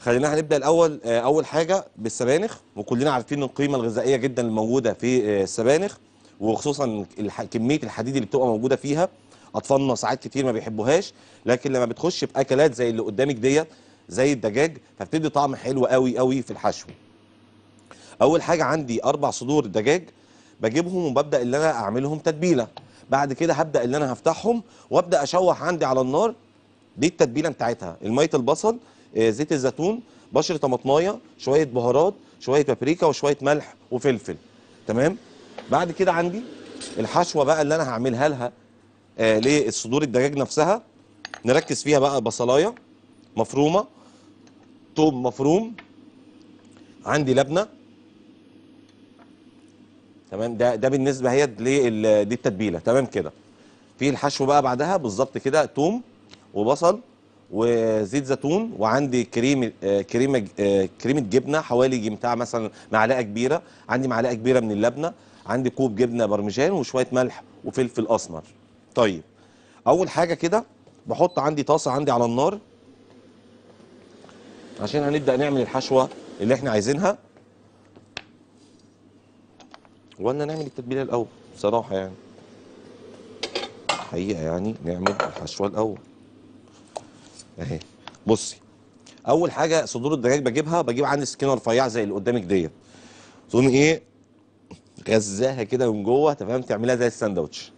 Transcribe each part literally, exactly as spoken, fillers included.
خلينا هنبدا الاول. آه، اول حاجه بالسبانخ، وكلنا عارفين القيمه الغذائيه جدا الموجوده في آه، السبانخ، وخصوصا الح... كميه الحديد اللي بتبقى موجوده فيها. اطفالنا ساعات كتير ما بيحبوهاش، لكن لما بتخش في اكلات زي اللي قدامك ديت زي الدجاج فبتدي طعم حلو قوي قوي في الحشو. اول حاجه عندي اربع صدور دجاج، بجيبهم وببدا ان انا اعملهم تتبيله. بعد كده هبدا ان انا هفتحهم وابدا اشوح عندي على النار. دي التتبيله بتاعتها: الميه، البصل، آه، زيت الزيتون، بشر طماطمايه، شويه بهارات، شويه بابريكا، وشويه ملح وفلفل. تمام. بعد كده عندي الحشوه بقى اللي انا هعملها لها آه للصدور الدجاج نفسها. نركز فيها بقى: بصلايه مفرومه، توم مفروم، عندي لبنه. تمام. ده ده بالنسبه هي لل- دي التتبيله. تمام كده. في الحشو بقى بعدها بالظبط كده: توم وبصل وزيت زيتون، وعندي كريمه آه، كريمه ج- آه، كريمه جبنه حوالي يجي بتاع مثلا معلقه كبيره، عندي معلقه كبيره من اللبنه، عندي كوب جبنه برمجان، وشويه ملح وفلفل اسمر. طيب، اول حاجه كده بحط عندي طاسه عندي على النار عشان هنبدا نعمل الحشوه اللي احنا عايزينها. ولا نعمل التتبيله الاول بصراحه يعني، حقيقه يعني نعمل الحشوه الاول اهي. بصي، اول حاجه صدور الدجاج بجيبها، بجيب عندي سكينه رفيعه زي اللي قدامك ديت، تقوم ايه غزاها كده من جوه. تمام. تعملها زي الساندوتش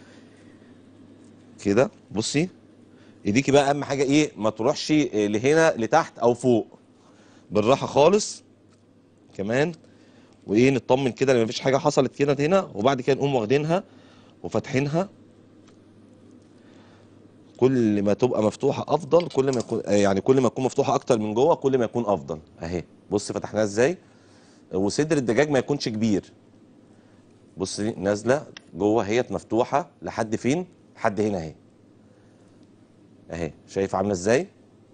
كده. بصي، ايديكي بقى اهم حاجه ايه، ما تروحش إيه لهنا لتحت او فوق، بالراحه خالص كمان. وايه نطمن كده ان مفيش حاجه حصلت كده هنا، وبعد كده نقوم واخدينها وفاتحينها. كل ما تبقى مفتوحه افضل، كل ما يكون يعني كل ما تكون مفتوحه اكتر من جوه كل ما يكون افضل. اهي بص فتحناها ازاي. وصدر الدجاج ما يكونش كبير. بصي نازله جوه اهيت مفتوحه لحد فين؟ لحد هنا اهي. اهي شايف عامله ازاي؟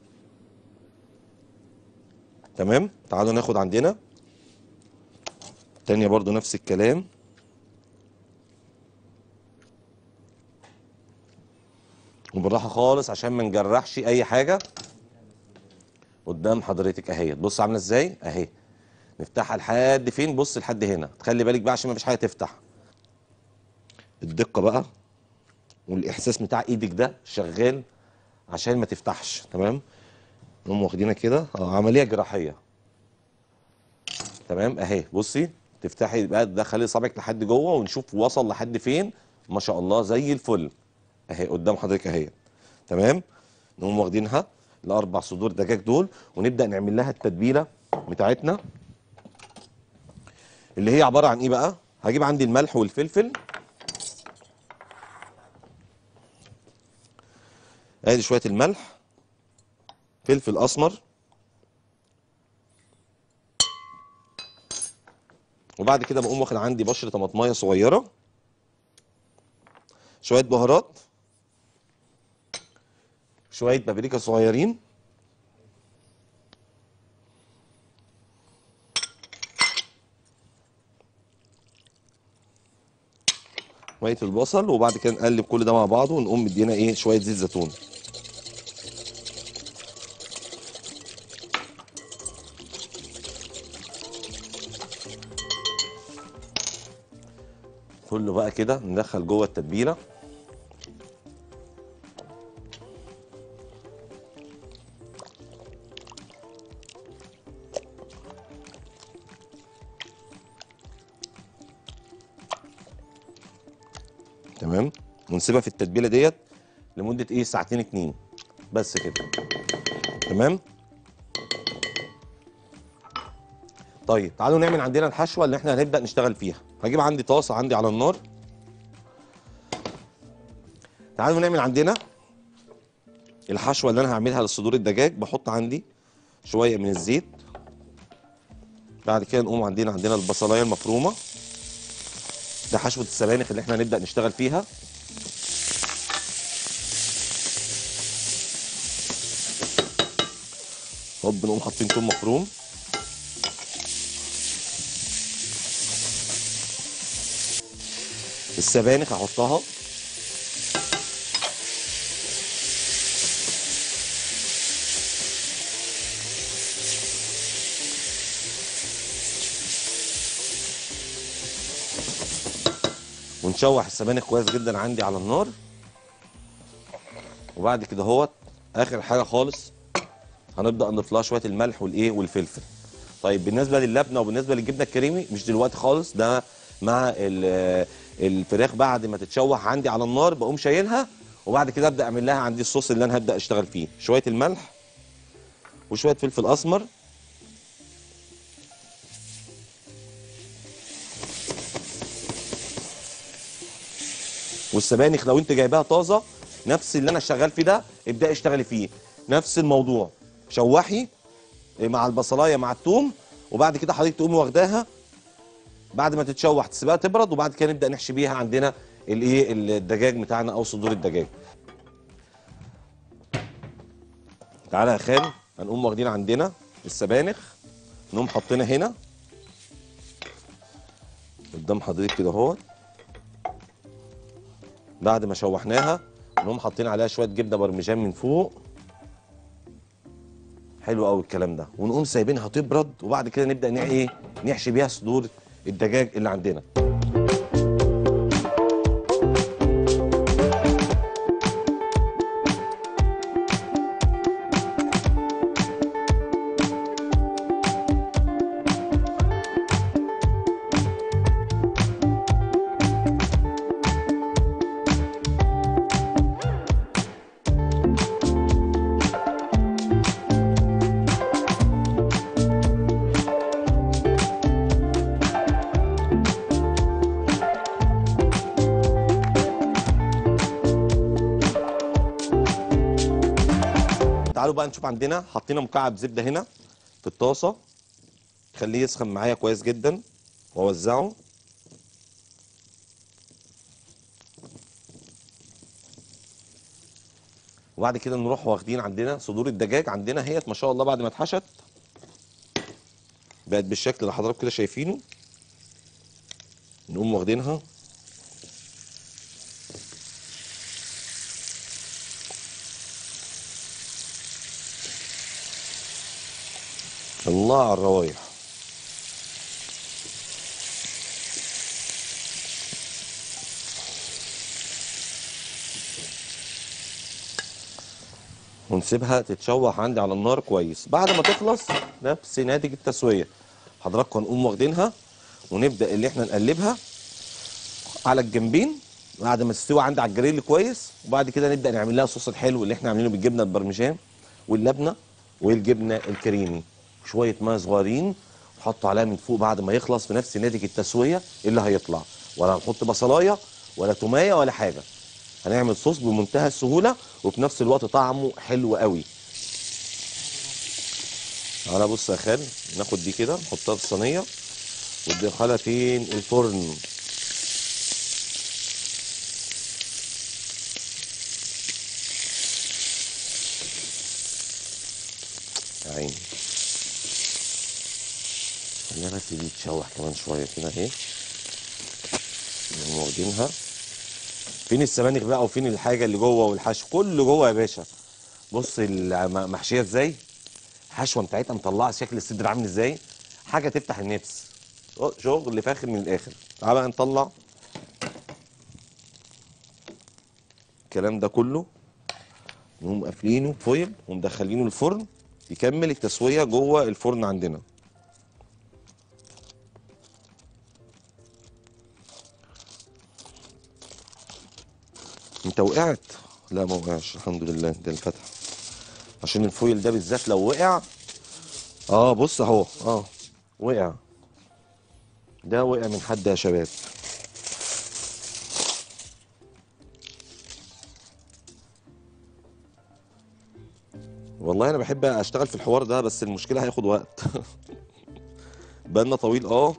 تمام. تعالوا ناخد عندنا تانية برضو نفس الكلام. وبالراحه خالص عشان ما نجرحش اي حاجه. قدام حضرتك اهي، بص عامله ازاي اهي. نفتحها لحد فين؟ بص لحد هنا. تخلي بالك بقى عشان ما فيش حاجه تفتح. الدقه بقى والاحساس بتاع ايدك ده شغال عشان ما تفتحش. تمام. نقوم واخدينها كده، اه عمليه جراحيه. تمام. اهي بصي، تفتحي بقى تدخلي صابعك لحد جوه ونشوف وصل لحد فين. ما شاء الله زي الفل. اهي قدام حضرتك اهي. تمام. نقوم واخدينها الاربع صدور دجاج دول ونبدا نعمل لها التتبيله بتاعتنا، اللي هي عباره عن ايه بقى. هجيب عندي الملح والفلفل، ادي شويه الملح، فلفل اسمر، وبعد كده بقوم واخد عندي بشره طماطمايه صغيره، شويه بهارات، شويه بابريكا صغيرين، شويه البصل، وبعد كده نقلب كل ده مع بعضه ونقوم مدينا ايه شويه زيت زيتون. كله بقى كده ندخل جوه التتبيله. تمام. ونسيبها في التتبيله ديت لمده ايه ساعتين اتنين بس كده. تمام. طيب تعالوا نعمل عندنا الحشوه اللي احنا هنبدا نشتغل فيها. هجيب عندي طاسه عندي على النار. تعالوا نعمل عندنا الحشوه اللي انا هعملها للصدور الدجاج. بحط عندي شويه من الزيت. بعد كده نقوم عندنا عندنا البصلايه المفرومه. ده حشوه السبانخ اللي احنا هنبدا نشتغل فيها. هوب نقوم حاطين توم مفروم، السبانخ هحطها، ونشوح السبانخ كويس جدا عندي على النار. وبعد كده اهوت اخر حاجه خالص هنبدا نضيف لها شويه الملح والايه والفلفل. طيب بالنسبه للبنه وبالنسبه للجبنه الكريمي مش دلوقتي خالص، ده مع الفراخ بعد ما تتشوح عندي على النار بقوم شايلها، وبعد كده ابدا اعمل لها عندي الصوص اللي انا هبدا اشتغل فيه. شويه الملح وشويه فلفل اسمر والسبانخ لو انت جايباها طازه نفس اللي انا شغال فيه ده ابداي اشتغلي فيه، نفس الموضوع. شوحي مع البصلايه مع الثوم، وبعد كده حضرتك تقومي واخداها بعد ما تتشوح تسيبها تبرد، وبعد كده نبدا نحشي بيها عندنا الايه الدجاج بتاعنا او صدور الدجاج. تعالى يا خال هنقوم واخدين عندنا السبانخ نقوم حاطينها هنا قدام حضرتك كده اهوت. بعد ما شوحناها نقوم حاطين عليها شويه جبنه برمجان من فوق. حلو قوي الكلام ده. ونقوم سايبينها تبرد، وبعد كده نبدا نع ايه نحشي بيها صدور الدجاج اللي عندنا. تعالوا بقى نشوف عندنا حطينا مكعب زبده هنا في الطاسه، خليه يسخن معايا كويس جدا واوزعه. وبعد كده نروح واخدين عندنا صدور الدجاج عندنا اهيت ما شاء الله بعد ما اتحشت بقت بالشكل اللي حضراتكم كده شايفينه. نقوم واخدينها الله على الروايح. ونسيبها تتشوح عندي على النار كويس. بعد ما تخلص نفس ناتج التسويه حضراتكم هنقوم واخدينها ونبدا اللي احنا نقلبها على الجنبين بعد ما تستوي عندي على الجريل كويس. وبعد كده نبدا نعمل لها الصوص الحلو اللي احنا عاملينه بالجبنه البرمجان واللبنه والجبنه الكريمي. شويه ميه صغيرين وحطوا عليها من فوق بعد ما يخلص في نفس ناتج التسويه اللي هيطلع. ولا هنحط بصلايه ولا توميه ولا حاجه، هنعمل صوص بمنتهى السهوله وفي نفس الوقت طعمه حلو قوي. تعالى بص يا خال ناخد دي كده نحطها في الصينيه وندخلها فين الفرن. يا عيني خليها بس دي تتشوح كمان شويه كده اهي. نقوم واخدينها. فين السبانخ بقى وفين الحاجه اللي جوه والحشو كله جوه يا باشا. بص المحشيه ازاي، الحشوه بتاعتها مطلعه شكل الصدر عامل ازاي، حاجه تفتح النفس، شغل فاخر من الاخر. تعالى بقى نطلع الكلام ده كله نقوم قافلينه بفويل ومدخلينه الفرن يكمل التسويه جوه الفرن عندنا. انت وقعت؟ لا ما وقعش الحمد لله، ده الفتح عشان الفويل ده بالذات لو وقع اه بص اهو اه وقع، ده وقع من حد يا شباب. والله انا بحب اشتغل في الحوار ده بس المشكله هياخد وقت بالنا طويل. اه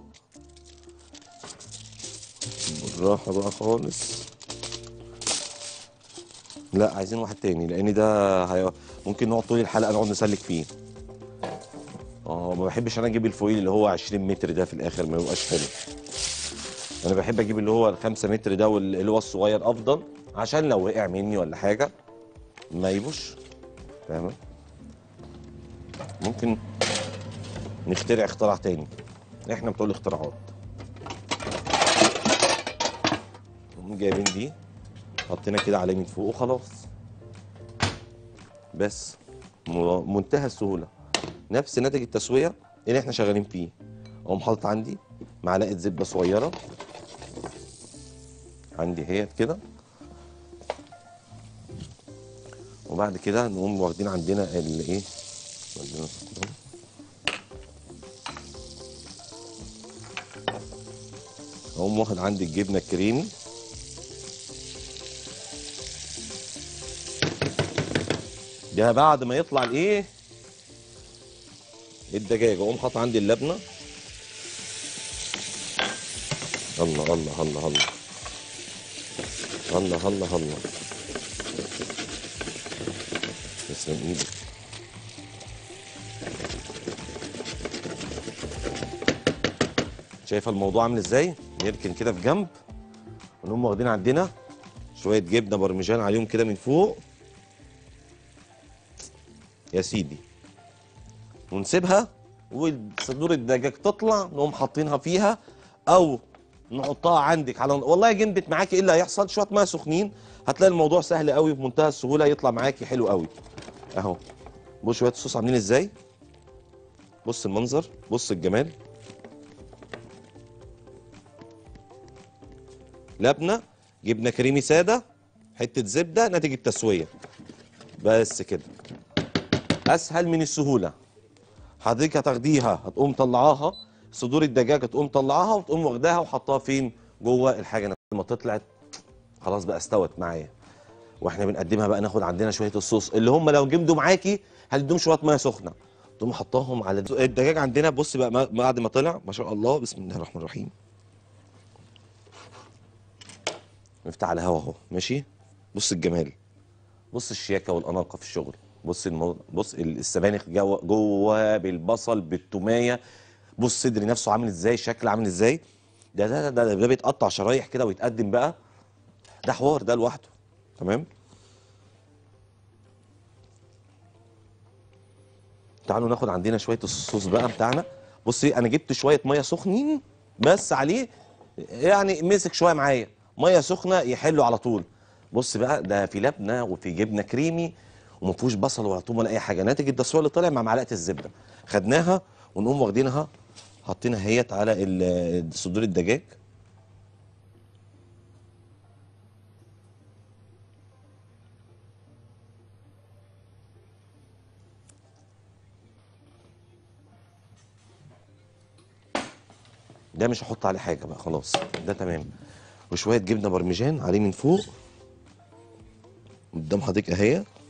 بالراحه بقى خالص. لا عايزين واحد تاني لان ده هي... ممكن نقعد طول الحلقه نقعد نسلك فيه. اه ما بحبش انا اجيب الفويل اللي هو عشرين متر ده في الاخر ما يبقاش حلو. انا بحب اجيب اللي هو الخمسة متر ده واللي هو الصغير افضل عشان لو وقع مني ولا حاجه ما يبوش. فاهم؟ ممكن نخترع اختراع تاني، احنا بتوع الاختراعات. نقوم جايبين دي حطينا كده عليه من فوق وخلاص. بس م- منتهى السهوله، نفس ناتج التسويه اللي احنا شغالين فيه. اقوم حاطط عندي معلقه زبده صغيره عندي اهيت كده، وبعد كده نقوم واخدين عندنا الايه، اقوم واخد عندي الجبنه الكريمي ده بعد ما يطلع الايه الدجاج. اقوم حاطط عندي اللبنه. الله الله الله الله الله الله الله، تسلم ايدك. شايفه الموضوع عامل ازاي؟ نركن كده في جنب، ونقوم واخدين عندنا شويه جبنه برمجان عليهم كده من فوق يا سيدي، ونسيبها وصدور الدجاج تطلع نقوم حاطينها فيها، او نحطها عندك على والله جنبت معاكي. ايه اللي هيحصل؟ شويه ميه سخنين، هتلاقي الموضوع سهل قوي بمنتهى السهوله، يطلع معاكي حلو قوي اهو. بص شويه الصوص عاملين ازاي، بص المنظر، بص الجمال. لبنه، جبنه كريمي ساده، حته زبده، ناتج التسويه. بس كده، اسهل من السهوله. حضرتك هتاخديها هتقوم طلعاها صدور الدجاج، هتقوم طلعاها وتقوم واخداها وحطها فين جوه الحاجه نفسها. لما طلعت خلاص بقى استوت معايا، واحنا بنقدمها بقى ناخد عندنا شويه الصوص اللي هم لو جمدوا معاكي هتدوم شويه ميه سخنه، تقوم حطاهم على الدجاج عندنا. بص بقى ما- بعد ما طلع ما شاء الله، بسم الله الرحمن الرحيم، نفتح على الهوا اهو ماشي. بص الجمال، بص الشياكه والاناقه في الشغل. بص المو... بص السبانخ جوه جوه بالبصل بالتوميه. بص صدري نفسه عامل ازاي، شكل عامل ازاي. ده ده ده, ده, ده بيتقطع شرايح كده ويتقدم بقى، ده حوار ده لوحده. تمام. تعالوا ناخد عندنا شويه الصوص بقى بتاعنا. بصي انا جبت شويه ميه سخنين بس عليه، يعني مسك شويه معايا ميه سخنه يحلوا على طول. بص بقى ده في لبنه وفي جبنه كريمي وما فيهوش بصل ولا ثوم ولا اي حاجه، ناتج التسويه اللي طالع مع معلقه الزبده. خدناها ونقوم واخدينها حاطينها هيت على ال- صدور الدجاج. ده مش هحط عليه حاجه بقى خلاص، ده تمام. وشويه جبنه برمجان عليه من فوق قدام حضرتك اهي.